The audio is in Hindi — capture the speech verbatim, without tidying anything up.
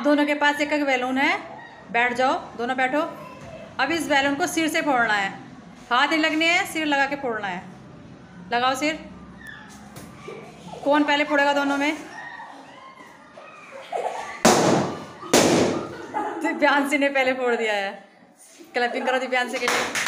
दोनों के पास एक एक बैलून है, बैठ जाओ, दोनों बैठो। अब इस बैलून को सिर से फोड़ना है, हाथ नहीं लगने हैं, सिर लगा के फोड़ना है। लगाओ सिर। कौन पहले फोड़ेगा दोनों में? दिव्यांशी ने पहले फोड़ दिया है। क्लैपिंग करो दिव्यांशी के लिए।